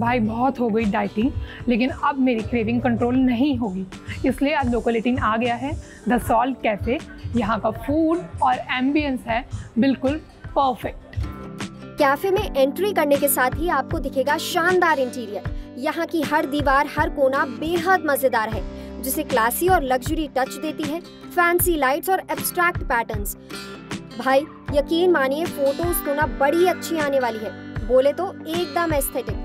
भाई बहुत हो गई डाइटिंग, लेकिन अब मेरी क्रेविंग कंट्रोल नहीं होगी, इसलिए अब लोकल 18 आ गया है द सॉल्ट कैफ़े। यहाँ का फूड और एम्बियंस है बिल्कुल परफेक्ट। कैफे में एंट्री करने के साथ ही आपको दिखेगा शानदार इंटीरियर। यहाँ की हर दीवार, हर कोना बेहद मजेदार है, जिसे क्लासी और लग्जरी टच देती है। फैंसी लाइट्स और एब्स्ट्रैक्ट पैटर्न्स, भाई यकीन मानिए फोटोज तो ना बड़ी अच्छी आने वाली है, बोले तो एकदम एस्थेटिक।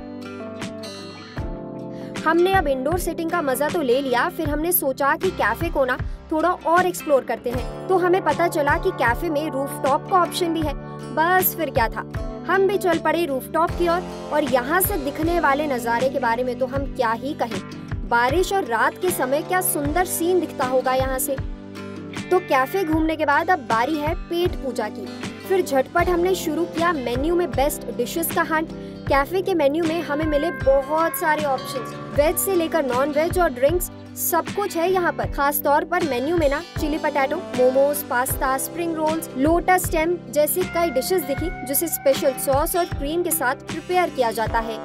हमने अब इंडोर सेटिंग का मजा तो ले लिया, फिर हमने सोचा कि कैफे को ना थोड़ा और एक्सप्लोर करते हैं, तो हमें पता चला कि कैफे में रूफटॉप का ऑप्शन भी है। बस फिर क्या था, हम भी चल पड़े रूफटॉप की ओर। और यहाँ से दिखने वाले नज़ारे के बारे में तो हम क्या ही कहें, बारिश और रात के समय क्या सुंदर सीन दिखता होगा यहाँ से। तो कैफे घूमने के बाद अब बारी है पेट पूजा की। फिर झटपट हमने शुरू किया मेन्यू में बेस्ट डिशेस का हंट। कैफे के मेन्यू में हमें मिले बहुत सारे ऑप्शंस, वेज से लेकर नॉन वेज और ड्रिंक्स, सब कुछ है यहाँ पर। खास तौर पर मेन्यू में ना chilli potato, momos, pasta, spring rolls, lotus stem जैसी कई डिशेस दिखी, जिसे स्पेशल सॉस और क्रीम के साथ प्रिपेयर किया जाता है।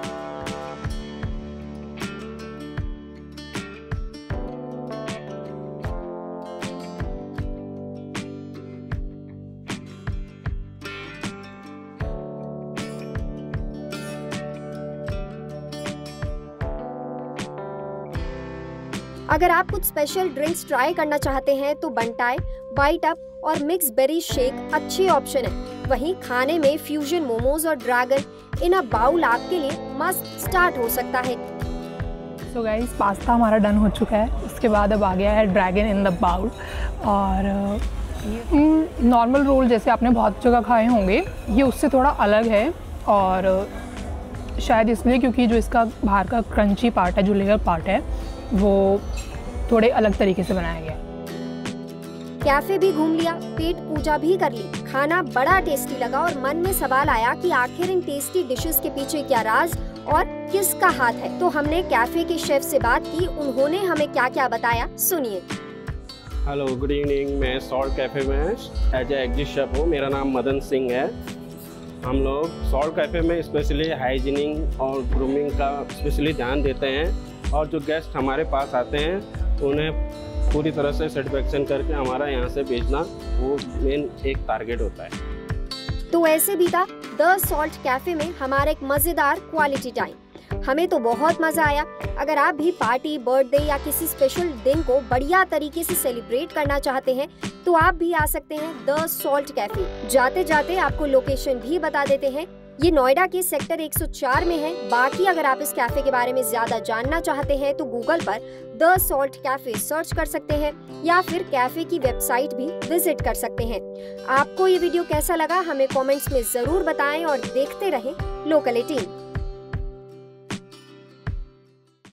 अगर आप कुछ स्पेशल ड्रिंक्स ट्राई करना चाहते हैं तो बंटाई, बाइट अप और मिक्स बेरी शेक अच्छे ऑप्शन है। वहीं खाने में फ्यूजन मोमोज और ड्रैगन इन अ बाउल आपके लिए मस्त स्टार्ट हो सकता है। सो गाइस, पास्ता हमारा डन हो चुका है, उसके बाद अब आ गया है ड्रैगन इन द बाउल। और नॉर्मल रोल जैसे आपने बहुत जगह खाए होंगे, ये उससे थोड़ा अलग है, और शायद इसलिए क्योंकि जो इसका बाहर का क्रंची पार्ट है, जो लेयर पार्ट है, वो थोड़े अलग तरीके से बनाया गया। कैफे भी घूम लिया, पेट पूजा भी कर ली, खाना बड़ा टेस्टी लगा और मन में सवाल आया कि आखिर इन टेस्टी डिशेस के पीछे क्या राज और किसका हाथ है। तो हमने कैफे के शेफ से बात की, उन्होंने हमें क्या क्या बताया, सुनिए। Hello, good evening. मैं सॉल्ट कैफ़े में एज ए एग्जिट शेफ हूँ। मेरा नाम मदन सिंह है। हम लोग सॉल्ट कैफ़े में स्पेशली हाइजीनिंग और ग्रूमिंग का स्पेशली ध्यान देते हैं, और जो गेस्ट हमारे पास आते हैं उन्हें पूरी तरह से सेटिस्फेक्शन करके हमारा यहाँ से भेजना, वो मेन एक टारगेट होता है। तो ऐसे बीता द सॉल्ट कैफे में हमारा एक मजेदार क्वालिटी टाइम। हमें तो बहुत मजा आया। अगर आप भी पार्टी, बर्थडे या किसी स्पेशल दिन को बढ़िया तरीके से सेलिब्रेट करना चाहते हैं तो आप भी आ सकते हैं द सॉल्ट कैफे। जाते जाते आपको लोकेशन भी बता देते हैं, ये नोएडा के सेक्टर 104 में है। बाकी अगर आप इस कैफे के बारे में ज्यादा जानना चाहते हैं तो गूगल पर द सॉल्ट कैफे सर्च कर सकते हैं, या फिर कैफे की वेबसाइट भी विजिट कर सकते हैं। आपको ये वीडियो कैसा लगा हमें कमेंट्स में जरूर बताएं, और देखते रहें लोकल 18।